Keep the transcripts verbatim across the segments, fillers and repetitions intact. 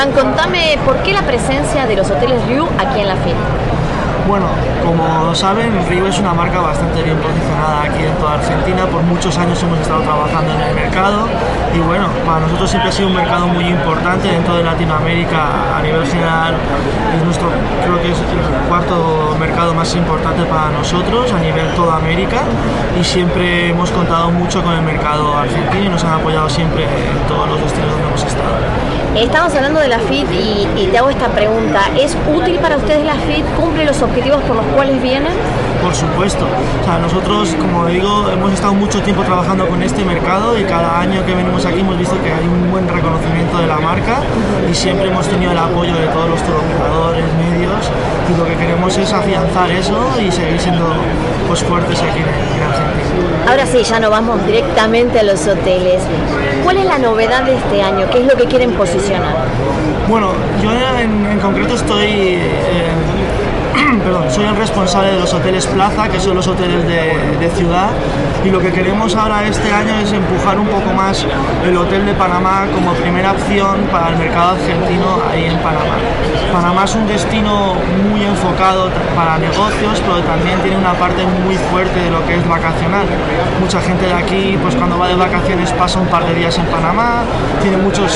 Iván, contame por qué la presencia de los hoteles Riu aquí en la FIT. Bueno, como saben, Riu es una marca bastante bien posicionada aquí en toda Argentina. Por muchos años hemos estado trabajando en el mercado y bueno, para nosotros siempre ha sido un mercado muy importante dentro de Latinoamérica. A nivel general es nuestro, creo que es el cuarto mercado más importante para nosotros a nivel toda América, y siempre hemos contado mucho con el mercado argentino y nos han apoyado siempre en todos los destinos donde hemos estado. Estamos hablando de la FIT y, y te hago esta pregunta. ¿Es útil para ustedes la FIT? ¿Cumple los objetivos por los cuales vienen? Por supuesto. O sea, nosotros, como digo, hemos estado mucho tiempo trabajando con este mercado y cada año que venimos aquí hemos visto que hay un buen reconocimiento de la marca y siempre hemos tenido el apoyo de todos los touroperadores, medios, y lo que queremos es afianzar eso y seguir siendo pues, fuertes aquí en, en Argentina. Ahora sí, ya nos vamos directamente a los hoteles. ¿Cuál es la novedad de este año? ¿Qué es lo que quieren posicionar? Bueno, yo en, en concreto estoy... Eh, Perdón, soy el responsable de los hoteles Plaza, que son los hoteles de, de ciudad, y lo que queremos ahora este año es empujar un poco más el Hotel de Panamá como primera opción para el mercado argentino ahí en Panamá. Panamá es un destino muy enfocado para negocios, pero también tiene una parte muy fuerte de lo que es vacacional. Mucha gente de aquí, pues cuando va de vacaciones pasa un par de días en Panamá, tiene muchos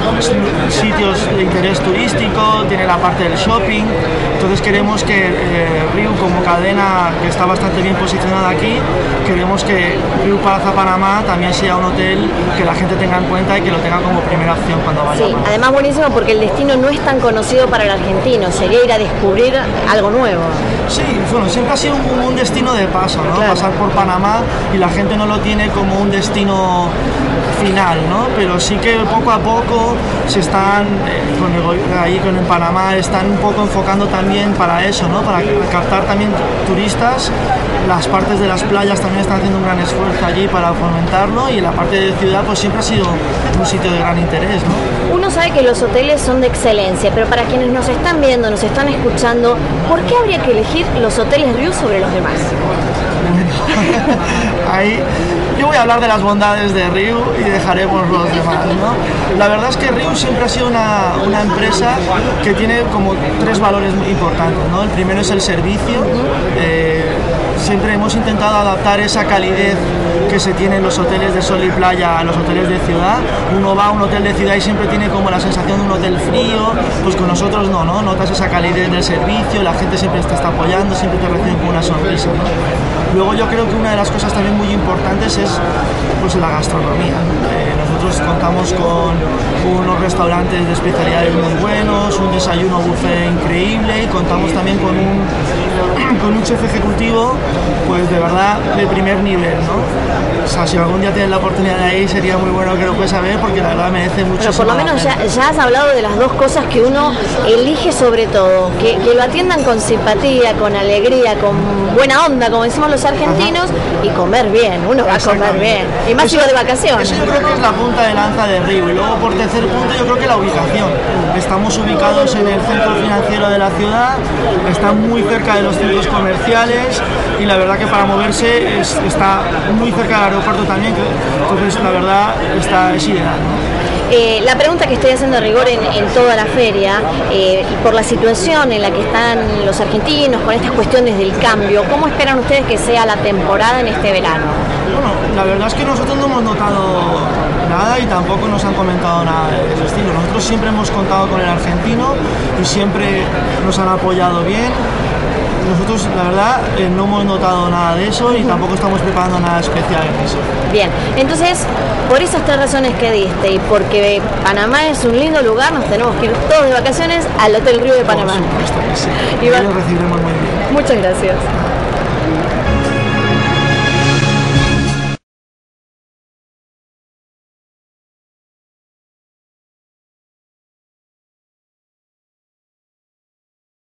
sitios de interés turístico, tiene la parte del shopping, entonces queremos que eh, Riu, como cadena que está bastante bien posicionada aquí, queremos que Riu Plaza Panamá también sea un hotel que la gente tenga en cuenta y que lo tenga como primera opción cuando vaya. Sí, además buenísimo porque el destino no es tan conocido para el argentino, sería ir a descubrir algo nuevo. Sí, bueno, siempre ha sido un, un destino de paso, ¿no? Claro. Pasar por Panamá, y la gente no lo tiene como un destino final, ¿no? Pero sí que poco a poco se están, eh, con el, ahí con el Panamá, están un poco enfocando también para eso, ¿no? Para captar también turistas. Las partes de las playas también están haciendo un gran esfuerzo allí para fomentarlo, y en la parte de ciudad pues siempre ha sido un sitio de gran interés, ¿no? Uno sabe que los hoteles son de excelencia, pero para quienes nos están viendo, nos están escuchando, ¿por qué habría que elegir los hoteles Riu sobre los demás? Ahí yo voy a hablar de las bondades de Riu y dejaremos los demás, ¿no? La verdad es que Riu siempre ha sido una, una empresa que tiene como tres valores muy importantes, ¿no? El primero es el servicio. Eh, siempre hemos intentado adaptar esa calidez que se tiene en los hoteles de sol y playa a los hoteles de ciudad. Uno va a un hotel de ciudad y siempre tiene como la sensación de un hotel frío, pues con nosotros no, ¿no? Notas esa calidez del servicio, la gente siempre te está apoyando, siempre te recibe con una sonrisa, ¿no? Luego yo creo que una de las cosas también muy importantes es pues la gastronomía. Eh, nosotros contamos con unos restaurantes de especialidades muy buenos, un desayuno buffet increíble, y contamos también con un, con un chef ejecutivo pues de verdad de primer nivel, ¿no? O sea, si algún día tienes la oportunidad de ir, sería muy bueno que lo puedas saber, porque la verdad merece mucho. Pero por lo menos ya, ya has hablado de las dos cosas que uno elige sobre todo, que, que lo atiendan con simpatía, con alegría, con buena onda, como decimos los argentinos. Ajá. Y comer bien, uno va a comer bien, y más si va de vacaciones. Eso yo creo que es la punta de lanza de Riu. Y luego por tercer punto yo creo que la ubicación. Estamos ubicados en el centro financiero de la ciudad, está muy cerca de los centros comerciales, y la verdad que para moverse es, está muy cerca del aeropuerto también, entonces la verdad está, es ideal, ¿no? Eh, la pregunta que estoy haciendo a rigor en, en toda la feria, eh, y por la situación en la que están los argentinos con estas cuestiones del cambio, ¿cómo esperan ustedes que sea la temporada en este verano? Bueno, la verdad es que nosotros no hemos notado nada y tampoco nos han comentado nada de ese estilo. Nosotros siempre hemos contado con el argentino y siempre nos han apoyado bien. Nosotros, la verdad, eh, no hemos notado nada de eso y tampoco estamos preparando nada especial en eso. Bien, entonces, por esas tres razones que diste y porque Panamá es un lindo lugar, nos tenemos que ir todos de vacaciones al Hotel Riu de Panamá. Por supuesto que sí. Iván, y lo recibiremos muy bien. Muchas gracias.